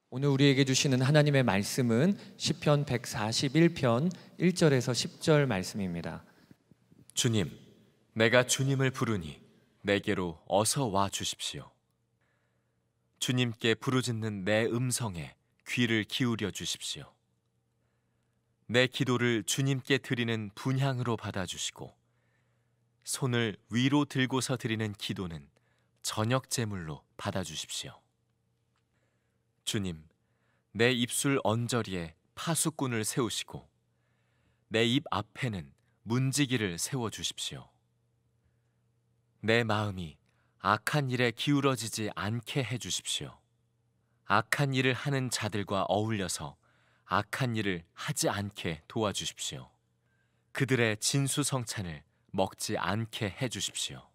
오늘 우리에게 주시는 하나님의 말씀은 시편 141편 1절에서 10절 말씀입니다. 주님, 내가 주님을 부르니 내게로 어서 와 주십시오. 주님께 부르짖는 내 음성에 귀를 기울여 주십시오. 내 기도를 주님께 드리는 분향으로 받아주시고 손을 위로 들고서 드리는 기도는 저녁 제물로 받아주십시오. 주님, 내 입술 언저리에 파수꾼을 세우시고 내 입 앞에는 문지기를 세워주십시오. 내 마음이 악한 일에 기울어지지 않게 해주십시오. 악한 일을 하는 자들과 어울려서 악한 일을 하지 않게 도와주십시오. 그들의 진수성찬을 먹지 않게 해주십시오.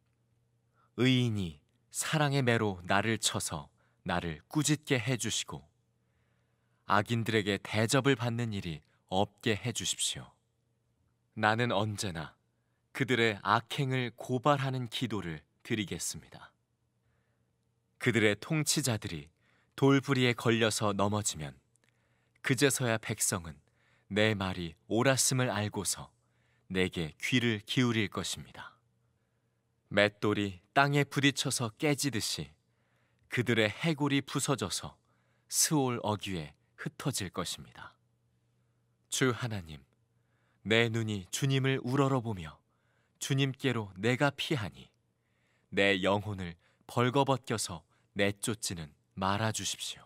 의인이 사랑의 매로 나를 쳐서 나를 꾸짖게 해주시고 악인들에게 대접을 받는 일이 없게 해주십시오. 나는 언제나 그들의 악행을 고발하는 기도를 드리겠습니다. 그들의 통치자들이 돌부리에 걸려서 넘어지면 그제서야 백성은 내 말이 옳았음을 알고서 내게 귀를 기울일 것입니다. 맷돌이 땅에 부딪혀서 깨지듯이 그들의 해골이 부서져서 스올 어귀에 흩어질 것입니다. 주 하나님, 내 눈이 주님을 우러러보며 주님께로 내가 피하니 내 영혼을 벌거벗겨서 내쫓지는 말아주십시오.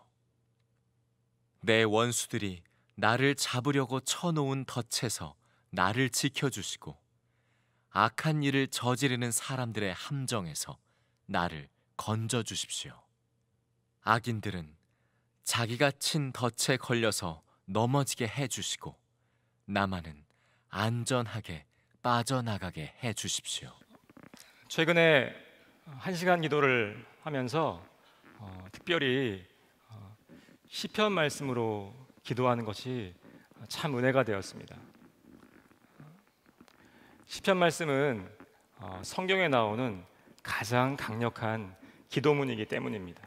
내 원수들이 나를 잡으려고 쳐놓은 덫에서 나를 지켜주시고 악한 일을 저지르는 사람들의 함정에서 나를 건져주십시오. 악인들은 자기가 친 덫에 걸려서 넘어지게 해주시고 나만은 안전하게 빠져나가게 해주십시오. 최근에 1시간 기도를 하면서 특별히 시편 말씀으로 기도하는 것이 참 은혜가 되었습니다. 시편 말씀은 성경에 나오는 가장 강력한 기도문이기 때문입니다.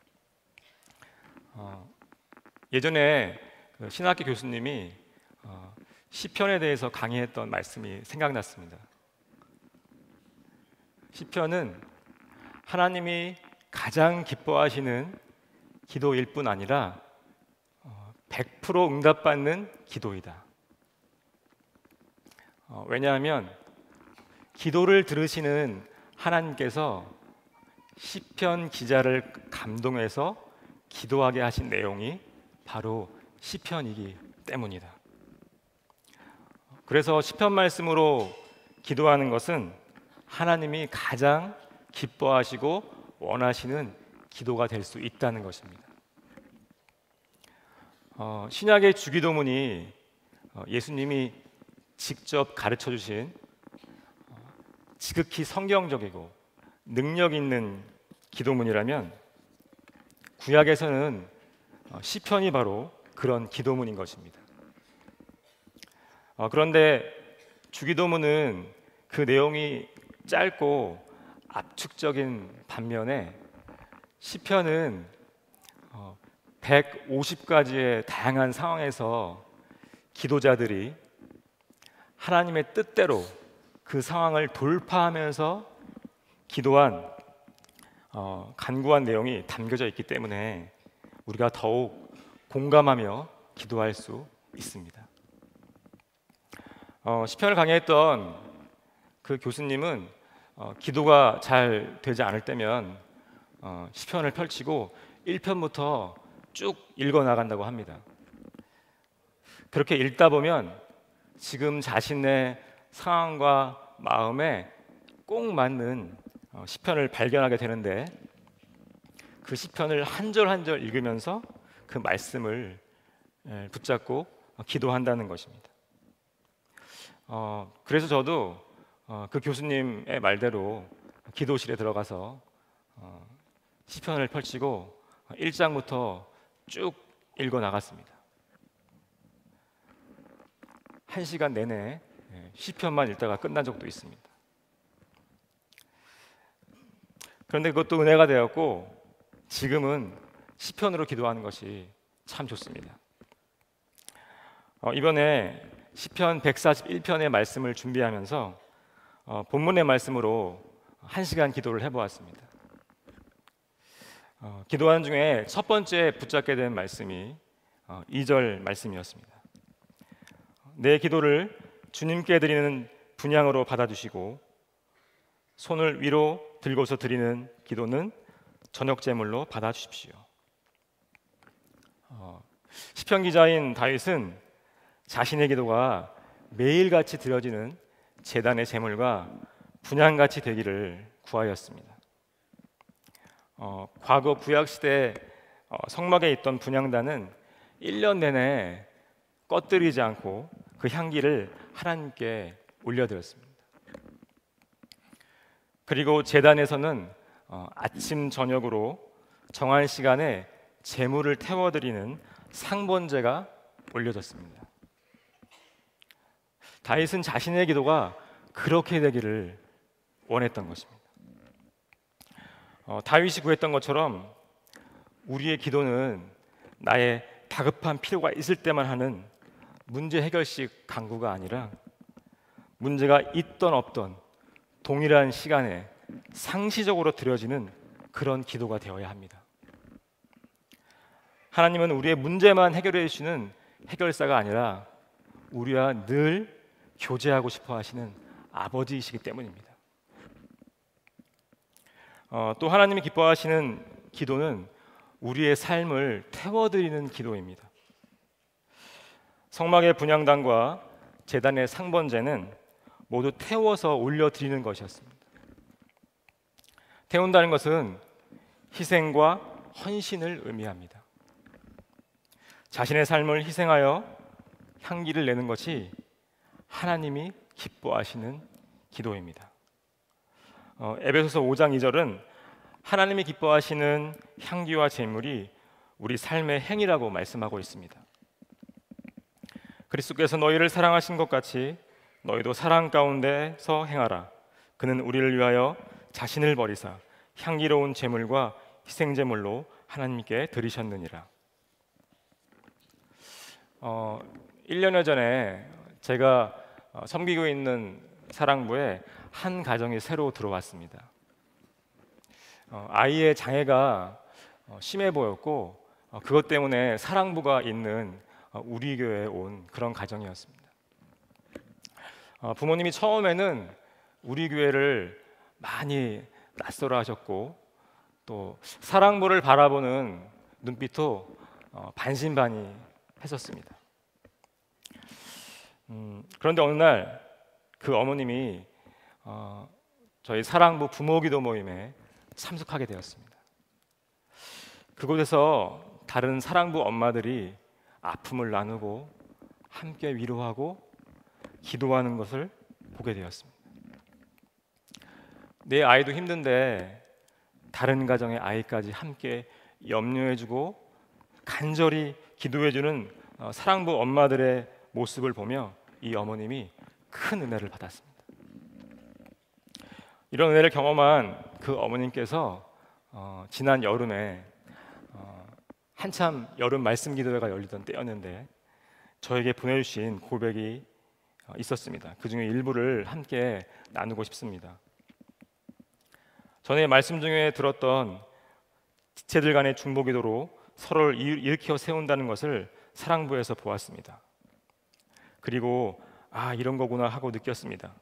예전에 신학교 교수님이 시편에 대해서 강의했던 말씀이 생각났습니다. 시편은 하나님이 가장 기뻐하시는 기도일 뿐 아니라 100% 응답받는 기도이다. 왜냐하면 기도를 들으시는 하나님께서 시편 기자를 감동해서 기도하게 하신 내용이 바로 시편이기 때문이다. 그래서 시편 말씀으로 기도하는 것은 하나님이 가장 기뻐하시고 원하시는 기도가 될 수 있다는 것입니다. 신약의 주기도문이 예수님이 직접 가르쳐 주신 지극히 성경적이고 능력 있는 기도문이라면 구약에서는 시편이 바로 그런 기도문인 것입니다. 그런데 주기도문은 그 내용이 짧고 압축적인 반면에 시편은 150가지의 다양한 상황에서 기도자들이 하나님의 뜻대로 그 상황을 돌파하면서 기도한 간구한 내용이 담겨져 있기 때문에 우리가 더욱 공감하며 기도할 수 있습니다. 시편을 강의했던 그 교수님은 기도가 잘 되지 않을 때면 시편을 펼치고 1편부터 쭉 읽어 나간다고 합니다. 그렇게 읽다 보면 지금 자신의 상황과 마음에 꼭 맞는 시편을 발견하게 되는데 그 시편을 한 절 한 절 읽으면서 그 말씀을 붙잡고 기도한다는 것입니다. 그래서 저도 그 교수님의 말대로 기도실에 들어가서 시편을 펼치고 1장부터 쭉 읽어 나갔습니다. 1시간 내내 시편만 읽다가 끝난 적도 있습니다. 그런데 그것도 은혜가 되었고 지금은 시편으로 기도하는 것이 참 좋습니다. 이번에 시편 141편의 말씀을 준비하면서 본문의 말씀으로 1시간 기도를 해보았습니다. 기도하는 중에 첫 번째 붙잡게 된 말씀이 2절 말씀이었습니다. 내 기도를 주님께 드리는 분향으로 받아주시고 손을 위로 들고서 드리는 기도는 저녁 제물로 받아주십시오. 시편 기자인 다윗은 자신의 기도가 매일같이 드려지는 제단의 제물과 분향같이 되기를 구하였습니다. 과거 구약시대 성막에 있던 분향단은 1년 내내 꺼뜨리지 않고 그 향기를 하나님께 올려드렸습니다. 그리고 제단에서는 아침 저녁으로 정한 시간에 제물을 태워드리는 상번제가 올려졌습니다. 다윗은 자신의 기도가 그렇게 되기를 원했던 것입니다. 다윗이 구했던 것처럼 우리의 기도는 나의 다급한 필요가 있을 때만 하는 문제 해결식 간구가 아니라 문제가 있던 없던 동일한 시간에 상시적으로 드려지는 그런 기도가 되어야 합니다. 하나님은 우리의 문제만 해결해 주시는 해결사가 아니라 우리와 늘 교제하고 싶어 하시는 아버지이시기 때문입니다. 또 하나님이 기뻐하시는 기도는 우리의 삶을 태워드리는 기도입니다. 성막의 분향단과 제단의 상번제는 모두 태워서 올려드리는 것이었습니다. 태운다는 것은 희생과 헌신을 의미합니다. 자신의 삶을 희생하여 향기를 내는 것이 하나님이 기뻐하시는 기도입니다. 에베소서 5장 2절은 하나님이 기뻐하시는 향기와 제물이 우리 삶의 행위라고 말씀하고 있습니다. 그리스도께서 너희를 사랑하신 것 같이 너희도 사랑 가운데서 행하라. 그는 우리를 위하여 자신을 버리사 향기로운 제물과 희생 제물로 하나님께 드리셨느니라. 1년여 전에 제가 섬기고 있는 사랑부에 한 가정이 새로 들어왔습니다. 아이의 장애가 심해 보였고 그것 때문에 사랑부가 있는 우리 교회에 온 그런 가정이었습니다. 부모님이 처음에는 우리 교회를 많이 낯설어 하셨고 또 사랑부를 바라보는 눈빛도 반신반의 했었습니다. 그런데 어느 날 그 어머님이 저희 사랑부 부모기도 모임에 참석하게 되었습니다. 그곳에서 다른 사랑부 엄마들이 아픔을 나누고 함께 위로하고 기도하는 것을 보게 되었습니다. 내 아이도 힘든데 다른 가정의 아이까지 함께 염려해주고 간절히 기도해주는 사랑부 엄마들의 모습을 보며 이 어머님이 큰 은혜를 받았습니다. 이런 은혜를 경험한 그 어머님께서 지난 여름에 한참 여름 말씀 기도회가 열리던 때였는데 저에게 보내주신 고백이 있었습니다. 그 중에 일부를 함께 나누고 싶습니다. 전에 말씀 중에 들었던 지체들 간의 중보기도로 서로를 일으켜 세운다는 것을 사랑부에서 보았습니다. 그리고 이런 거구나 하고 느꼈습니다.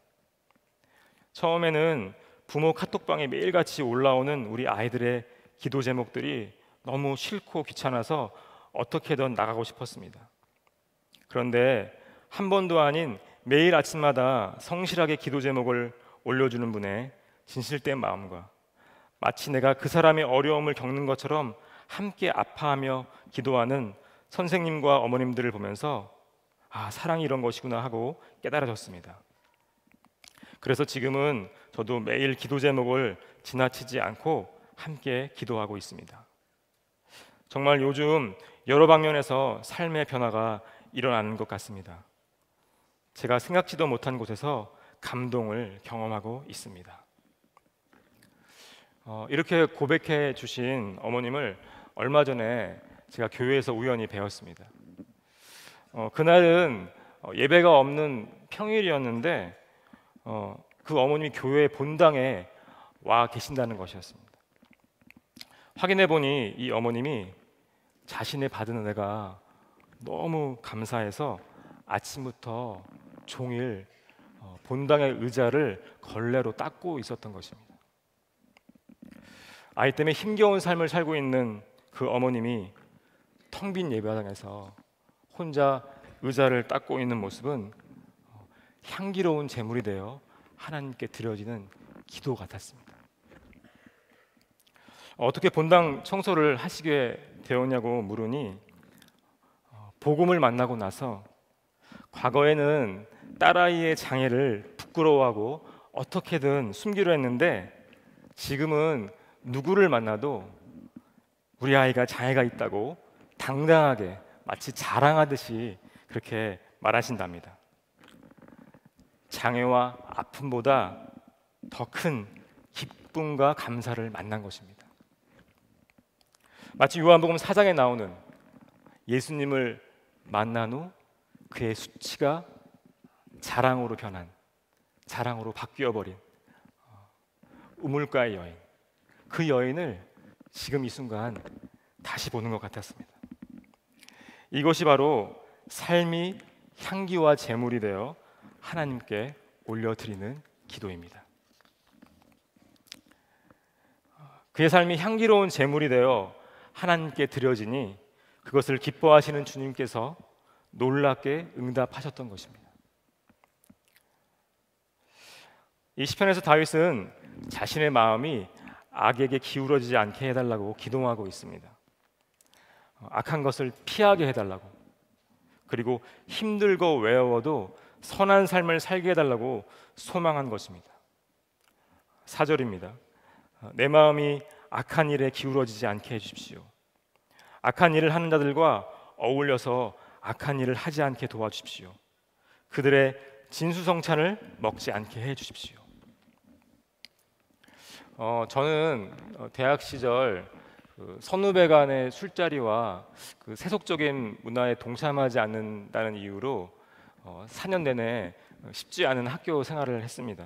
처음에는 부모 카톡방에 매일같이 올라오는 우리 아이들의 기도 제목들이 너무 싫고 귀찮아서 어떻게든 나가고 싶었습니다. 그런데 한 번도 아닌 매일 아침마다 성실하게 기도 제목을 올려주는 분의 진실된 마음과 마치 내가 그 사람의 어려움을 겪는 것처럼 함께 아파하며 기도하는 선생님과 어머님들을 보면서 사랑이 이런 것이구나 하고 깨달아졌습니다. 그래서 지금은 저도 매일 기도 제목을 지나치지 않고 함께 기도하고 있습니다. 정말 요즘 여러 방면에서 삶의 변화가 일어나는 것 같습니다. 제가 생각지도 못한 곳에서 감동을 경험하고 있습니다. 이렇게 고백해 주신 어머님을 얼마 전에 제가 교회에서 우연히 배웠습니다. 그날은 예배가 없는 평일이었는데 그 어머님이 교회 본당에 와 계신다는 것이었습니다. 확인해 보니 이 어머님이 자신의 받은 은혜가 너무 감사해서 아침부터 종일 본당의 의자를 걸레로 닦고 있었던 것입니다. 아이 때문에 힘겨운 삶을 살고 있는 그 어머님이 텅 빈 예배당에서 혼자 의자를 닦고 있는 모습은 향기로운 제물이 되어 하나님께 드려지는 기도 같았습니다. 어떻게 본당 청소를 하시게 되었냐고 물으니 복음을 만나고 나서 과거에는 딸아이의 장애를 부끄러워하고 어떻게든 숨기려 했는데 지금은 누구를 만나도 우리 아이가 장애가 있다고 당당하게 마치 자랑하듯이 그렇게 말하신답니다. 장애와 아픔보다 더 큰 기쁨과 감사를 만난 것입니다. 마치 요한복음 4장에 나오는 예수님을 만난 후 그의 수치가 자랑으로 변한, 자랑으로 바뀌어버린 우물가의 여인, 그 여인을 지금 이 순간 다시 보는 것 같았습니다. 이것이 바로 삶이 향기와 제물이 되어 하나님께 올려드리는 기도입니다. 그의 삶이 향기로운 제물이 되어 하나님께 드려지니 그것을 기뻐하시는 주님께서 놀랍게 응답하셨던 것입니다. 이 시편에서 다윗은 자신의 마음이 악에게 기울어지지 않게 해달라고 기도하고 있습니다. 악한 것을 피하게 해달라고, 그리고 힘들고 외로워도 선한 삶을 살게 해달라고 소망한 것입니다. 4절입니다. 내 마음이 악한 일에 기울어지지 않게 해주십시오. 악한 일을 하는 자들과 어울려서 악한 일을 하지 않게 도와주십시오. 그들의 진수성찬을 먹지 않게 해주십시오. 저는 대학 시절 선후배 간의 술자리와 그 세속적인 문화에 동참하지 않는다는 이유로 4년 내내 쉽지 않은 학교 생활을 했습니다.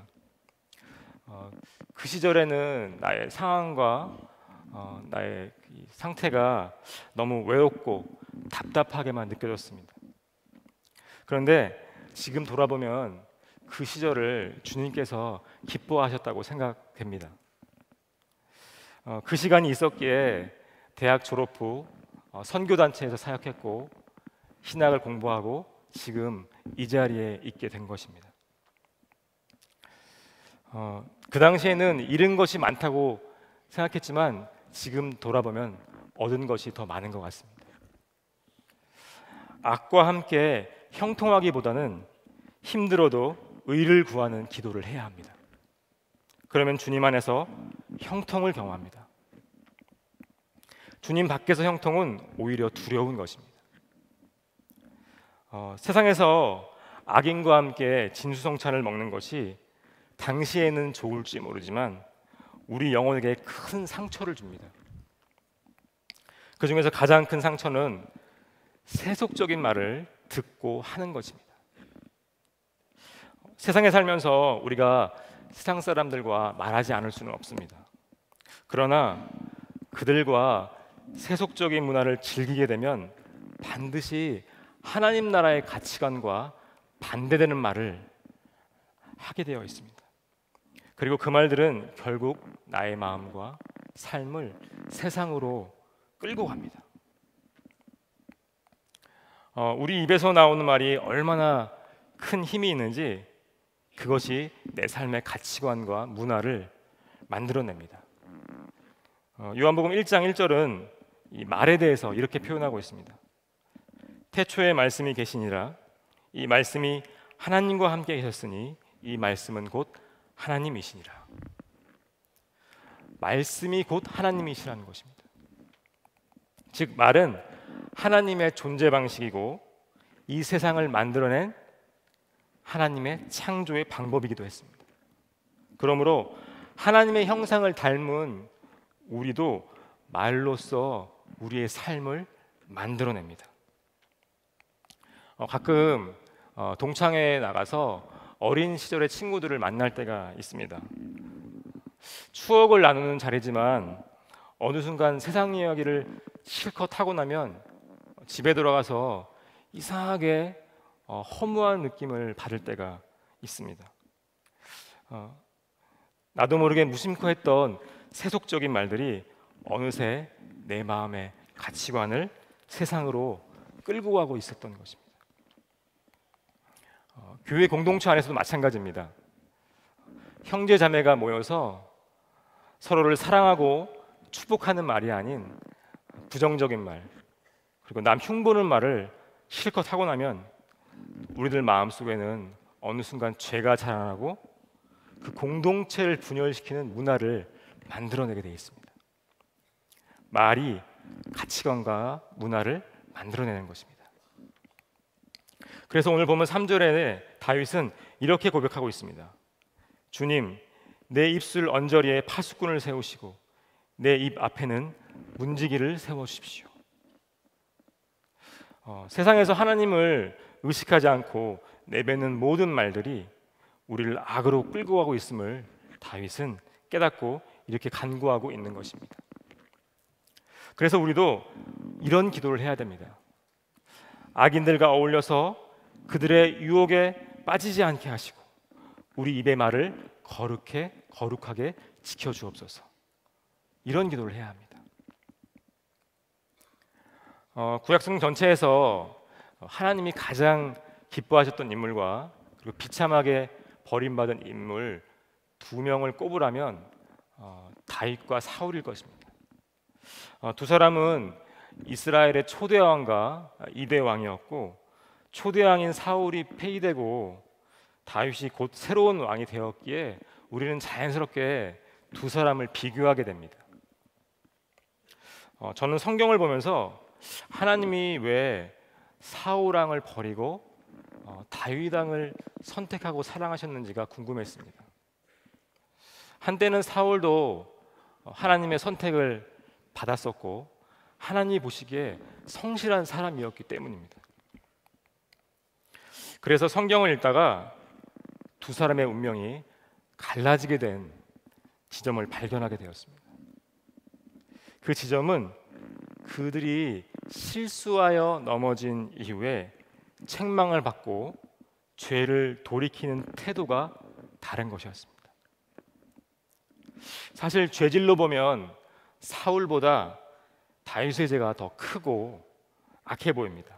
그 시절에는 나의 상황과 나의 상태가 너무 외롭고 답답하게만 느껴졌습니다. 그런데 지금 돌아보면 그 시절을 주님께서 기뻐하셨다고 생각됩니다. 그 시간이 있었기에 대학 졸업 후 선교단체에서 사역했고 신학을 공부하고 지금 이 자리에 있게 된 것입니다. 그 당시에는 잃은 것이 많다고 생각했지만 지금 돌아보면 얻은 것이 더 많은 것 같습니다. 악과 함께 형통하기보다는 힘들어도 의를 구하는 기도를 해야 합니다. 그러면 주님 안에서 형통을 경험합니다. 주님 밖에서 형통은 오히려 두려운 것입니다. 세상에서 악인과 함께 진수성찬을 먹는 것이 당시에는 좋을지 모르지만 우리 영혼에게 큰 상처를 줍니다. 그 중에서 가장 큰 상처는 세속적인 말을 듣고 하는 것입니다. 세상에 살면서 우리가 세상 사람들과 말하지 않을 수는 없습니다. 그러나 그들과 세속적인 문화를 즐기게 되면 반드시 하나님 나라의 가치관과 반대되는 말을 하게 되어 있습니다. 그리고 그 말들은 결국 나의 마음과 삶을 세상으로 끌고 갑니다. 우리 입에서 나오는 말이 얼마나 큰 힘이 있는지 그것이 내 삶의 가치관과 문화를 만들어냅니다. 요한복음 1장 1절은 이 말에 대해서 이렇게 표현하고 있습니다. 태초에 말씀이 계시니라. 이 말씀이 하나님과 함께 계셨으니 이 말씀은 곧 하나님이시니라. 말씀이 곧 하나님이시라는 것입니다. 즉 말은 하나님의 존재 방식이고 이 세상을 만들어낸 하나님의 창조의 방법이기도 했습니다. 그러므로 하나님의 형상을 닮은 우리도 말로써 우리의 삶을 만들어냅니다. 가끔 동창회에 나가서 어린 시절의 친구들을 만날 때가 있습니다. 추억을 나누는 자리지만 어느 순간 세상 이야기를 실컷 하고 나면 집에 돌아가서 이상하게 허무한 느낌을 받을 때가 있습니다. 나도 모르게 무심코 했던 세속적인 말들이 어느새 내 마음의 가치관을 세상으로 끌고 가고 있었던 것입니다. 교회 공동체 안에서도 마찬가지입니다. 형제 자매가 모여서 서로를 사랑하고 축복하는 말이 아닌 부정적인 말, 그리고 남 흉보는 말을 실컷 하고 나면 우리들 마음속에는 어느 순간 죄가 자라나고 그 공동체를 분열시키는 문화를 만들어내게 되어 있습니다. 말이 가치관과 문화를 만들어내는 것입니다. 그래서 오늘 보면 3절에 다윗은 이렇게 고백하고 있습니다. 주님, 내 입술 언저리에 파수꾼을 세우시고 내 입 앞에는 문지기를 세워주십시오. 세상에서 하나님을 의식하지 않고 내뱉는 모든 말들이 우리를 악으로 끌고 가고 있음을 다윗은 깨닫고 이렇게 간구하고 있는 것입니다. 그래서 우리도 이런 기도를 해야 됩니다. 악인들과 어울려서 그들의 유혹에 빠지지 않게 하시고 우리 입의 말을 거룩하게 지켜주옵소서. 이런 기도를 해야 합니다. 구약성경 전체에서 하나님이 가장 기뻐하셨던 인물과 그리고 비참하게 버림받은 인물 두 명을 꼽으라면 다윗과 사울일 것입니다. 두 사람은 이스라엘의 초대 왕과 2대 왕이었고 초대 왕인 사울이 폐위되고 다윗이 곧 새로운 왕이 되었기에 우리는 자연스럽게 두 사람을 비교하게 됩니다. 저는 성경을 보면서 하나님이 왜 사울 왕을 버리고 다윗 왕을 선택하고 사랑하셨는지가 궁금했습니다. 한때는 사울도 하나님의 선택을 받았었고 하나님이 보시기에 성실한 사람이었기 때문입니다. 그래서 성경을 읽다가 두 사람의 운명이 갈라지게 된 지점을 발견하게 되었습니다. 그 지점은 그들이 실수하여 넘어진 이후에 책망을 받고 죄를 돌이키는 태도가 다른 것이었습니다. 사실 죄질로 보면 사울보다 다윗의 죄가 더 크고 악해 보입니다.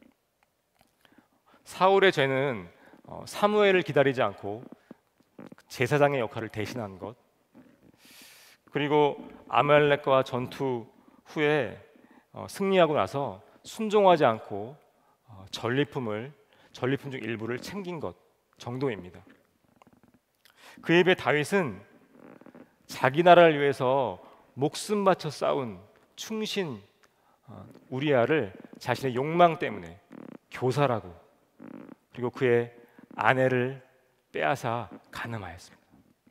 사울의 죄는 사무엘을 기다리지 않고 제사장의 역할을 대신한 것, 그리고 아말렉과 전투 후에 승리하고 나서 순종하지 않고 전리품 중 일부를 챙긴 것 정도입니다. 그에 비해 다윗은 자기 나라를 위해서 목숨 바쳐 싸운 충신 우리아를 자신의 욕망 때문에 교살하고 그리고 그의 아내를 빼앗아 간음하였습니다.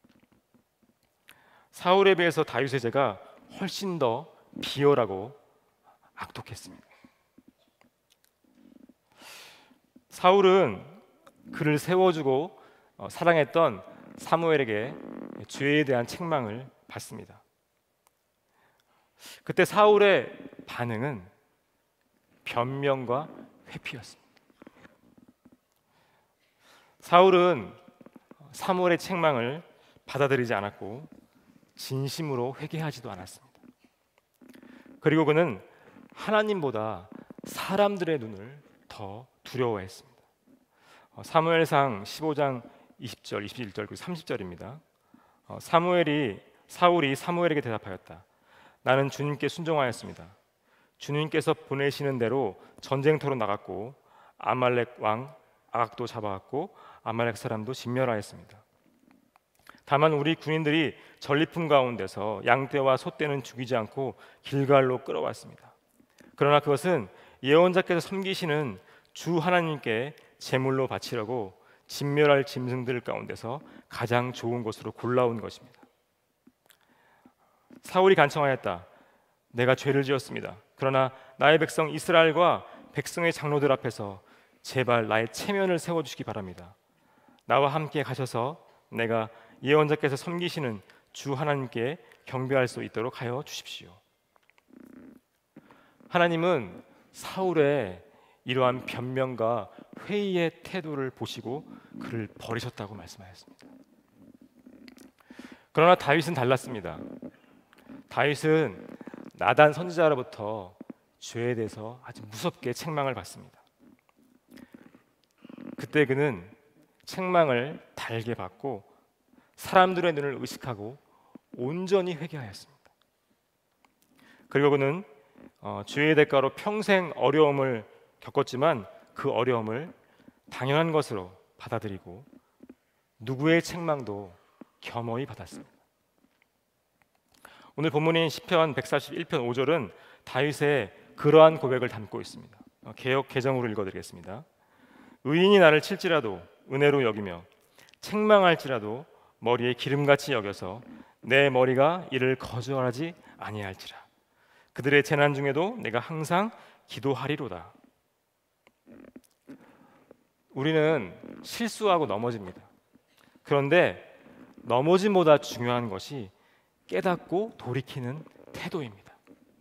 사울에 비해서 다윗의 죄가 훨씬 더 비열하고 악독했습니다. 사울은 그를 세워주고 사랑했던 사무엘에게 죄에 대한 책망을 받습니다. 그때 사울의 반응은 변명과 회피였습니다. 사울은 사무엘의 책망을 받아들이지 않았고 진심으로 회개하지도 않았습니다. 그리고 그는 하나님보다 사람들의 눈을 더 두려워했습니다. 사무엘상 15장 20절, 21절 그리고 30절입니다. 사울이 사무엘에게 대답하였다. 나는 주님께 순종하였습니다. 주님께서 보내시는 대로 전쟁터로 나갔고 아말렉 왕 아각도 잡아왔고 아말렉 사람도 진멸하였습니다. 다만 우리 군인들이 전리품 가운데서 양떼와 소떼는 죽이지 않고 길갈로 끌어왔습니다. 그러나 그것은 예언자께서 섬기시는 주 하나님께 제물로 바치려고 진멸할 짐승들 가운데서 가장 좋은 것으로 골라온 것입니다. 사울이 간청하였다. 내가 죄를 지었습니다. 그러나 나의 백성 이스라엘과 백성의 장로들 앞에서 제발 나의 체면을 세워주시기 바랍니다. 나와 함께 가셔서 내가 예언자께서 섬기시는 주 하나님께 경배할 수 있도록 하여 주십시오. 하나님은 사울의 이러한 변명과 회의의 태도를 보시고 그를 버리셨다고 말씀하셨습니다. 그러나 다윗은 달랐습니다. 다윗은 나단 선지자로부터 죄에 대해서 아주 무섭게 책망을 받습니다. 그때 그는 책망을 달게 받고 사람들의 눈을 의식하고 온전히 회개하였습니다. 그리고 그는 죄의 대가로 평생 어려움을 겪었지만 그 어려움을 당연한 것으로 받아들이고 누구의 책망도 겸허히 받았습니다. 오늘 본문인 시편 141편 5절은 다윗의 그러한 고백을 담고 있습니다. 개역 개정으로 읽어드리겠습니다. 의인이 나를 칠지라도 은혜로 여기며 책망할지라도 머리에 기름같이 여겨서 내 머리가 이를 거절하지 아니할지라. 그들의 재난 중에도 내가 항상 기도하리로다. 우리는 실수하고 넘어집니다. 그런데 넘어짐보다 중요한 것이 깨닫고 돌이키는 태도입니다.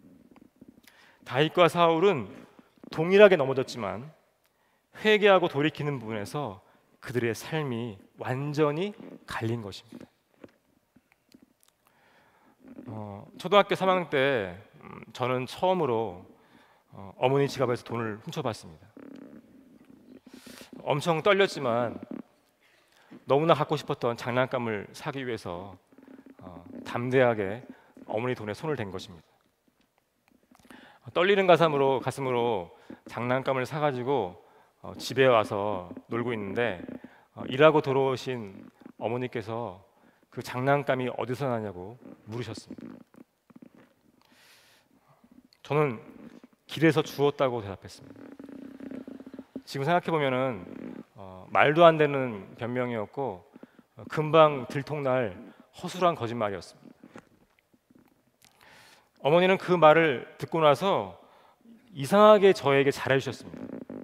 다윗과 사울은 동일하게 넘어졌지만 회개하고 돌이키는 부분에서 그들의 삶이 완전히 갈린 것입니다. 초등학교 3학년 때 저는 처음으로 어머니 지갑에서 돈을 훔쳐봤습니다. 엄청 떨렸지만 너무나 갖고 싶었던 장난감을 사기 위해서 담대하게 어머니 돈에 손을 댄 것입니다. 떨리는 가슴으로 장난감을 사가지고 집에 와서 놀고 있는데 일하고 돌아오신 어머니께서 그 장난감이 어디서 나냐고 물으셨습니다. 저는 길에서 주웠다고 대답했습니다. 지금 생각해 보면은 말도 안 되는 변명이었고 금방 들통날 허술한 거짓말이었습니다. 어머니는 그 말을 듣고 나서 이상하게 저에게 잘해주셨습니다.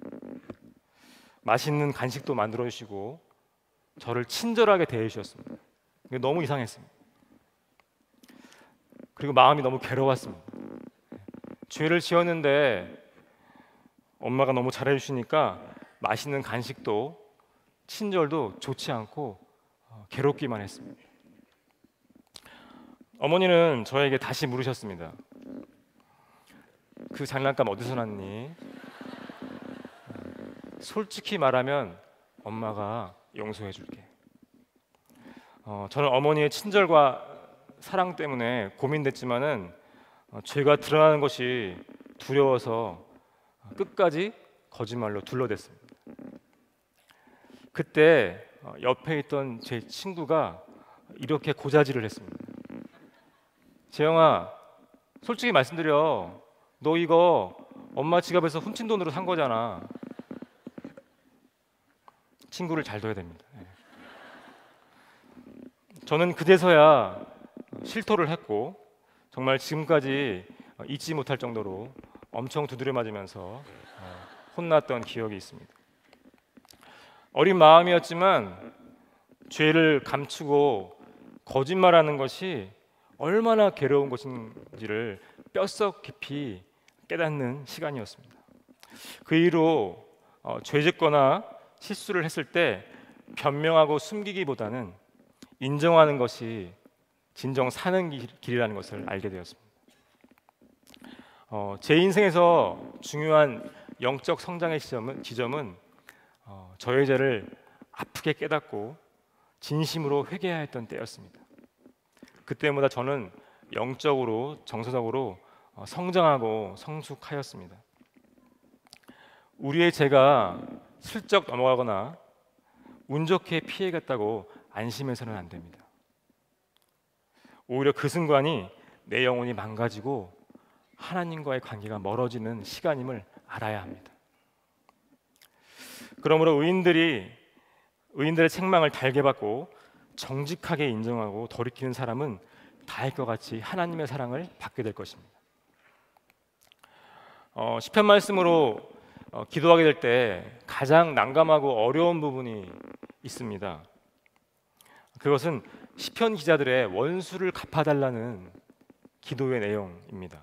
맛있는 간식도 만들어주시고 저를 친절하게 대해주셨습니다. 너무 이상했습니다. 그리고 마음이 너무 괴로웠습니다. 죄를 지었는데 엄마가 너무 잘해주시니까 맛있는 간식도 친절도 좋지 않고 괴롭기만 했습니다. 어머니는 저에게 다시 물으셨습니다. 그 장난감 어디서 났니? 솔직히 말하면 엄마가 용서해 줄게. 저는 어머니의 친절과 사랑 때문에 고민됐지만은 죄가 드러나는 것이 두려워서 끝까지 거짓말로 둘러댔습니다. 그때 옆에 있던 제 친구가 이렇게 고자질을 했습니다. 재영아, 솔직히 말씀드려. 너 이거 엄마 지갑에서 훔친 돈으로 산 거잖아. 친구를 잘 둬야 됩니다. 저는 그제서야 실토를 했고 정말 지금까지 잊지 못할 정도로 엄청 두드려 맞으면서 혼났던 기억이 있습니다. 어린 마음이었지만 죄를 감추고 거짓말하는 것이 얼마나 괴로운 것인지를 뼛속 깊이 깨닫는 시간이었습니다. 그 이후로 죄짓거나 실수를 했을 때 변명하고 숨기기보다는 인정하는 것이 진정 사는 길이라는 것을 알게 되었습니다. 제 인생에서 중요한 영적 성장의 지점은 저의 죄를 아프게 깨닫고 진심으로 회개하였던 때였습니다. 그때보다 저는 영적으로 정서적으로 성장하고 성숙하였습니다. 우리의 죄가 슬쩍 넘어가거나 운 좋게 피해갔다고 안심해서는 안 됩니다. 오히려 그 순간이 내 영혼이 망가지고 하나님과의 관계가 멀어지는 시간임을 알아야 합니다. 그러므로 의인들의 책망을 달게 받고 정직하게 인정하고 돌이키는 사람은 다윗과 같이 하나님의 사랑을 받게 될 것입니다. 시편 말씀으로 기도하게 될 때 가장 난감하고 어려운 부분이 있습니다. 그것은 시편 기자들의 원수를 갚아달라는 기도의 내용입니다.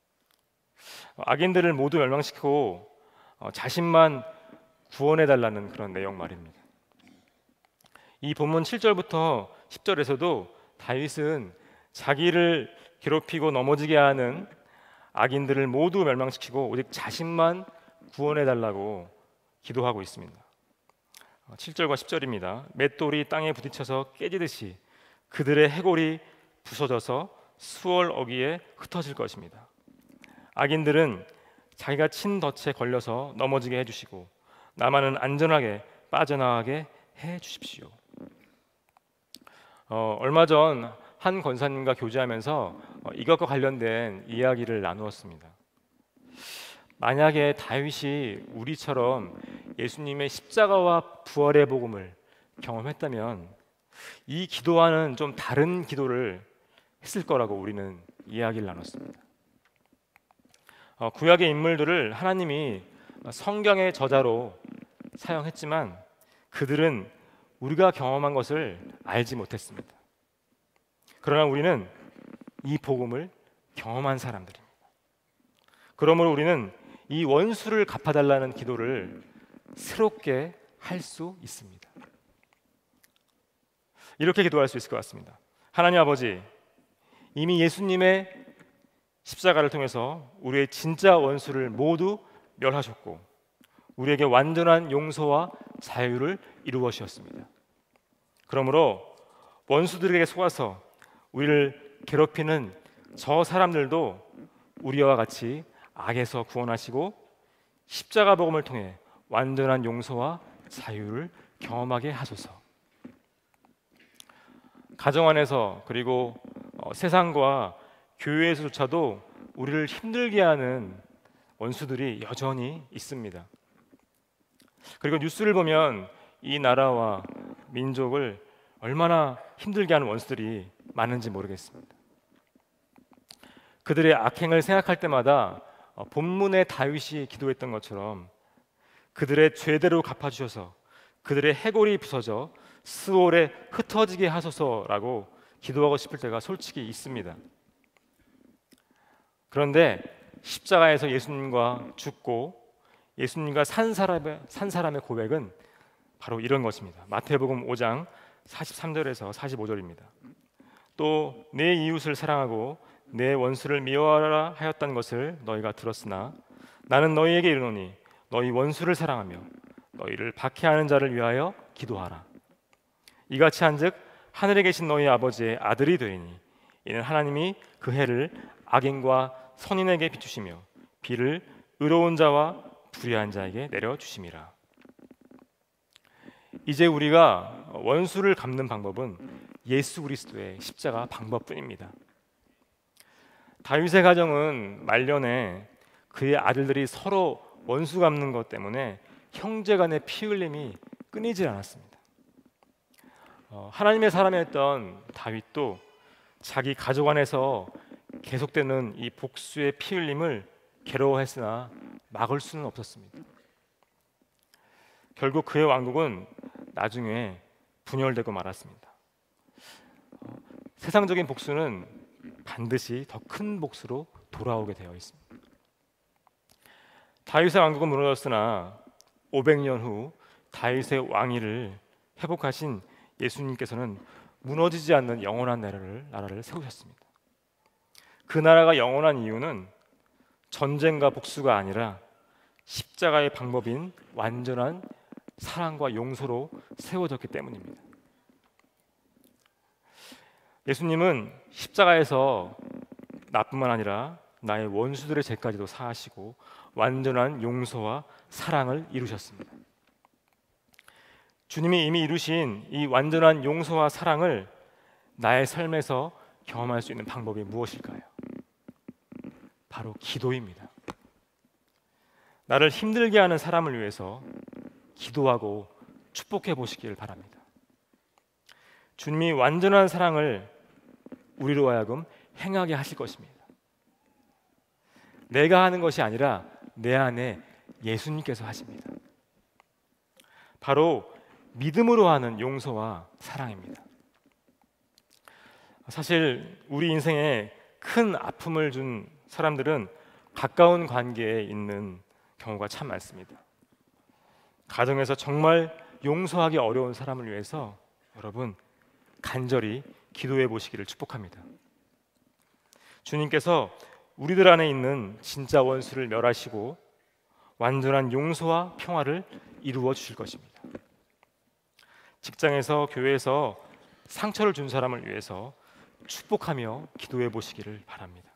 악인들을 모두 멸망시키고 자신만 구원해달라는 그런 내용 말입니다. 이 본문 7절부터 10절에서도 다윗은 자기를 괴롭히고 넘어지게 하는 악인들을 모두 멸망시키고 오직 자신만 구원해달라고 기도하고 있습니다. 7절과 10절입니다. 맷돌이 땅에 부딪혀서 깨지듯이 그들의 해골이 부서져서 수월 어귀에 흩어질 것입니다. 악인들은 자기가 친 덫에 걸려서 넘어지게 해주시고 나만은 안전하게 빠져나가게 해주십시오. 얼마 전 한 권사님과 교제하면서 이것과 관련된 이야기를 나누었습니다. 만약에 다윗이 우리처럼 예수님의 십자가와 부활의 복음을 경험했다면 이 기도와는 좀 다른 기도를 했을 거라고 우리는 이야기를 나눴습니다. 구약의 인물들을 하나님이 성경의 저자로 사용했지만 그들은 우리가 경험한 것을 알지 못했습니다. 그러나 우리는 이 복음을 경험한 사람들입니다. 그러므로 우리는 이 원수를 갚아달라는 기도를 새롭게 할 수 있습니다. 이렇게 기도할 수 있을 것 같습니다. 하나님 아버지, 이미 예수님의 십자가를 통해서 우리의 진짜 원수를 모두 멸하셨고 우리에게 완전한 용서와 자유를 이루어 주셨습니다. 그러므로 원수들에게 속아서 우리를 괴롭히는 저 사람들도 우리와 같이 악에서 구원하시고 십자가 복음을 통해 완전한 용서와 자유를 경험하게 하소서. 가정 안에서 그리고 세상과 교회에서조차도 우리를 힘들게 하는 원수들이 여전히 있습니다. 그리고 뉴스를 보면 이 나라와 민족을 얼마나 힘들게 하는 원수들이 많은지 모르겠습니다. 그들의 악행을 생각할 때마다 본문의 다윗이 기도했던 것처럼 그들의 죄대로 갚아주셔서 그들의 해골이 부서져 스올에 흩어지게 하소서라고 기도하고 싶을 때가 솔직히 있습니다. 그런데 십자가에서 예수님과 죽고 예수님과 산 사람의 고백은 바로 이런 것입니다. 마태복음 5장 43절에서 45절입니다. 또 내 이웃을 사랑하고 내 원수를 미워하라 하였다는 것을 너희가 들었으나 나는 너희에게 이르노니 너희 원수를 사랑하며 너희를 박해하는 자를 위하여 기도하라. 이같이 한즉 하늘에 계신 너희 아버지의 아들이 되리니 이는 하나님이 그 해를 악인과 선인에게 비추시며 비를 의로운 자와 불의한 자에게 내려 주심이라. 이제 우리가 원수를 갚는 방법은 예수 그리스도의 십자가 방법뿐입니다. 다윗의 가정은 말년에 그의 아들들이 서로 원수 갚는 것 때문에 형제간의 피 흘림이 끊이질 않았습니다. 하나님의 사람이었던 다윗도 자기 가족 안에서 계속되는 이 복수의 피 흘림을 괴로워했으나 막을 수는 없었습니다. 결국 그의 왕국은 나중에 분열되고 말았습니다. 세상적인 복수는 반드시 더 큰 복수로 돌아오게 되어 있습니다. 다윗의 왕국은 무너졌으나 500년 후 다윗의 왕위를 회복하신 예수님께서는 무너지지 않는 영원한 나라를 세우셨습니다. 그 나라가 영원한 이유는 전쟁과 복수가 아니라 십자가의 방법인 완전한 사랑과 용서로 세워졌기 때문입니다. 예수님은 십자가에서 나뿐만 아니라 나의 원수들의 죄까지도 사하시고 완전한 용서와 사랑을 이루셨습니다. 주님이 이미 이루신 이 완전한 용서와 사랑을 나의 삶에서 경험할 수 있는 방법이 무엇일까요? 바로 기도입니다. 나를 힘들게 하는 사람을 위해서 기도하고 축복해 보시길 바랍니다. 주님이 완전한 사랑을 우리로 하여금 행하게 하실 것입니다. 내가 하는 것이 아니라 내 안에 예수님께서 하십니다. 바로 믿음으로 하는 용서와 사랑입니다. 사실 우리 인생에 큰 아픔을 준 사람들은 가까운 관계에 있는 경우가 참 많습니다. 가정에서 정말 용서하기 어려운 사람을 위해서 여러분 간절히 기도해 보시기를 축복합니다. 주님께서 우리들 안에 있는 진짜 원수를 멸하시고 완전한 용서와 평화를 이루어 주실 것입니다. 직장에서 교회에서 상처를 준 사람을 위해서 축복하며 기도해 보시기를 바랍니다.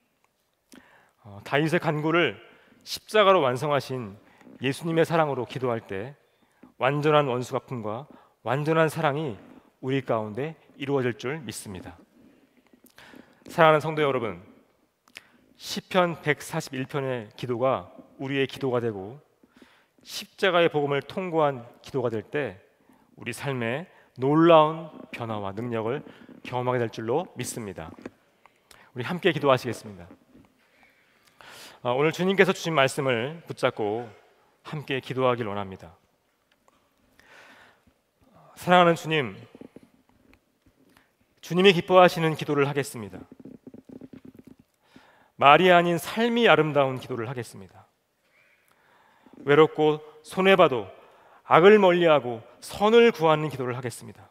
다윗의 간구를 십자가로 완성하신 예수님의 사랑으로 기도할 때 완전한 원수 갚음과 완전한 사랑이 우리 가운데 이루어질 줄 믿습니다. 사랑하는 성도 여러분, 시편 141편의 기도가 우리의 기도가 되고 십자가의 복음을 통고한 기도가 될 때 우리 삶에 놀라운 변화와 능력을 경험하게 될 줄로 믿습니다. 우리 함께 기도하시겠습니다. 오늘 주님께서 주신 말씀을 붙잡고 함께 기도하길 원합니다. 사랑하는 주님, 주님이 기뻐하시는 기도를 하겠습니다. 말이 아닌 삶이 아름다운 기도를 하겠습니다. 외롭고 손해봐도 악을 멀리하고 선을 구하는 기도를 하겠습니다.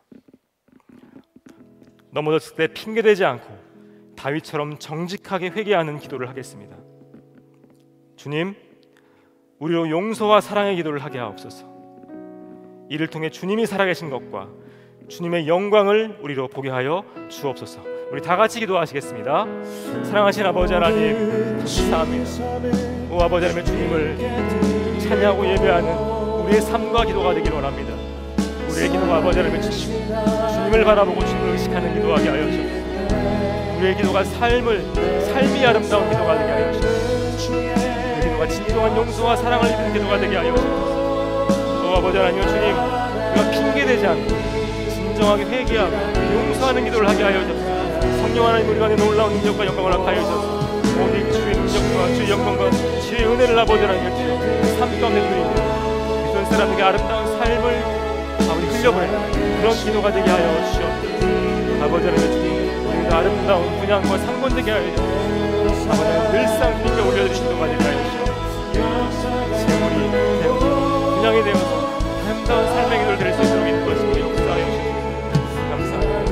넘어졌을 때 핑계대지 않고 다윗처럼 정직하게 회개하는 기도를 하겠습니다. 주님, 우리로 용서와 사랑의 기도를 하게 하옵소서. 이를 통해 주님이 살아계신 것과 주님의 영광을 우리로 보게 하여 주옵소서. 우리 다 같이 기도하시겠습니다. 사랑하신 아버지 하나님, 감사합니다. 오 아버지 하나님의 주님을 찬양하고 예배하는 우리의 삶과 기도가 되길 원합니다. 우리의 기도가 아버지 하나님의 주님을 바라보고 주님을 의식하는 기도하게 하여 주옵소서. 우리의 기도가 삶이 아름다운 기도가 되게 하여 주옵소서. 우리의 기도가 진정한 용서와 사랑을 입는 기도가 되게 하여 주옵소서. 오 아버지 하나님 주님, 우리가 핑계대지 않고 진정하게 회개하고 용서하는 기도를 하게 하여 주옵소서. 성령 하나님 우리 가운데 놀라운 능력과 영광을 합하여 주옵소서. 오직 주의 능력과 주의 영광과 주의 은혜를 아버지 하나님 주여 삶 가운데 드립니다. 믿는 사람에게 아름다운 삶을 우리 흘려보내는 그런 기도가 되게 하여 주시옵소서. 아버지 하나님 주님, 우리가 아름다운 분양과 상권되게 하여 주옵소서. 아버지 하나님 늘상 주님께 올려드리는 기도가 되게 하여 주시옵소서. 재물이 되고 분양이 되어서 아름다운 삶의 기도를 드릴 수 있도록 인도하시고 역사하여 주옵소서. 감사합니다.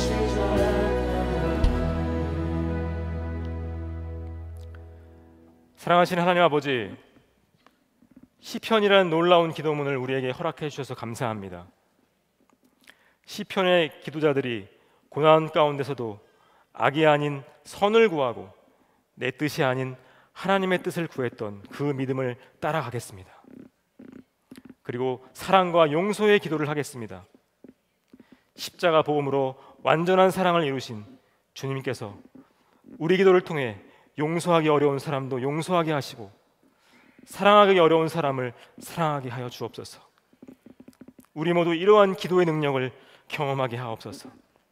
사랑하신 하나님 아버지, 시편이라는 놀라운 기도문을 우리에게 허락해 주셔서 감사합니다. 시편의 기도자들이 고난 가운데서도 악이 아닌 선을 구하고 내 뜻이 아닌 하나님의 뜻을 구했던 그 믿음을 따라가겠습니다. 그리고 사랑과 용서의 기도를 하겠습니다. 십자가 복음으로 완전한 사랑을 이루신 주님께서 우리 기도를 통해 용서하기 어려운 사람도 용서하게 하시고 사랑하기 어려운 사람을 사랑하게 하여 주옵소서. 우리 모두 이러한 기도의 능력을 경험하게 하옵소서.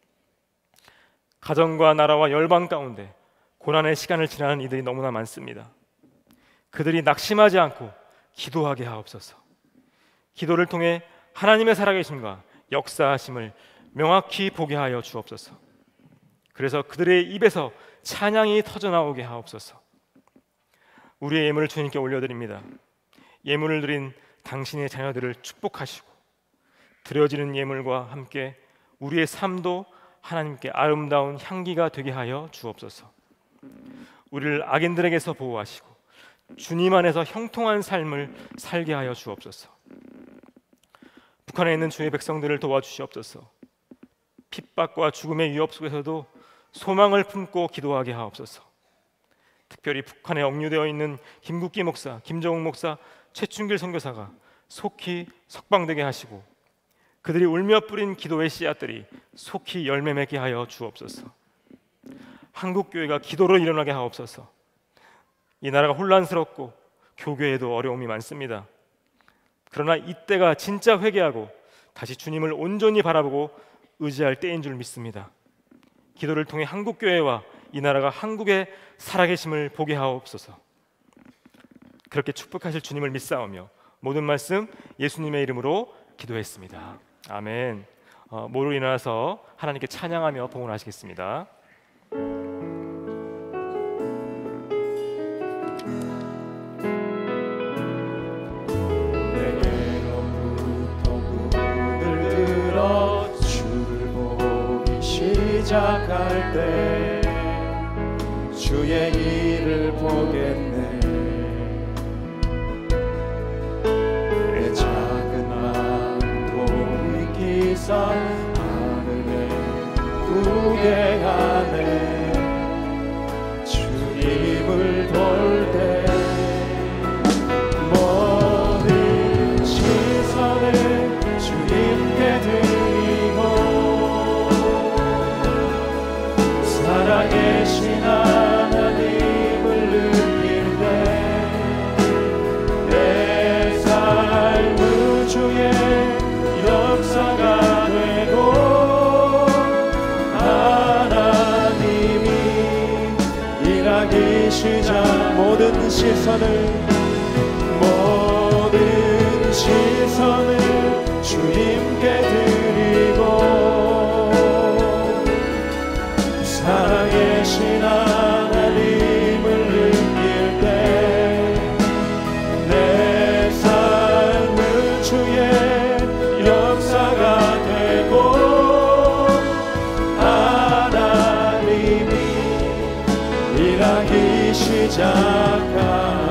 가정과 나라와 열방 가운데 고난의 시간을 지나는 이들이 너무나 많습니다. 그들이 낙심하지 않고 기도하게 하옵소서. 기도를 통해 하나님의 살아계심과 역사하심을 명확히 보게 하여 주옵소서. 그래서 그들의 입에서 찬양이 터져나오게 하옵소서. 우리의 예물을 주님께 올려드립니다. 예물을 드린 당신의 자녀들을 축복하시고 드려지는 예물과 함께 우리의 삶도 하나님께 아름다운 향기가 되게 하여 주옵소서. 우리를 악인들에게서 보호하시고 주님 안에서 형통한 삶을 살게 하여 주옵소서. 북한에 있는 주의 백성들을 도와주시옵소서. 핍박과 죽음의 위협 속에서도 소망을 품고 기도하게 하옵소서. 특별히 북한에 억류되어 있는 김국기 목사, 김정욱 목사, 최춘길 선교사가 속히 석방되게 하시고 그들이 울며 뿌린 기도의 씨앗들이 속히 열매 맺게 하여 주옵소서. 한국교회가 기도로 일어나게 하옵소서. 이 나라가 혼란스럽고 교교에도 어려움이 많습니다. 그러나 이때가 진짜 회개하고 다시 주님을 온전히 바라보고 의지할 때인 줄 믿습니다. 기도를 통해 한국교회와 이 나라가 한국의 살아계심을 보게 하옵소서. 그렇게 축복하실 주님을 믿사오며 모든 말씀 예수님의 이름으로 기도했습니다. 아멘. 모두 일어나서 하나님께 찬양하며 봉헌하시겠습니다. 내게로부터 문을 들어 주를 보기 시작할 때 주의 일을 보겠네. 내 작은 마음도 익히사 하늘에 두게 하네. 주님을 볼 때 모든 시선을 주님께 드리고 살아계신 하나님을 느낄 때 내 삶은 주의 역사가 되고 하나님이 일하기 시작. 모든 시선을 주님께 드리고 살아계신 하나님을 느낄 때 내 삶은 주의 역사가 되고 하나님이 일하기 시작하네.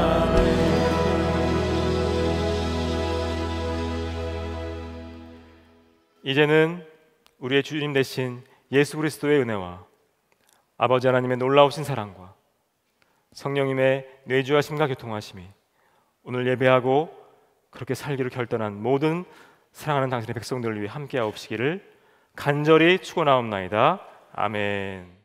이제는 우리의 주님 되신 예수 그리스도의 은혜와 아버지 하나님의 놀라우신 사랑과 성령님의 내주하심과 교통하심이 오늘 예배하고 그렇게 살기로 결단한 모든 사랑하는 당신의 백성들을 위해 함께하옵시기를 간절히 축원하옵나이다. 아멘.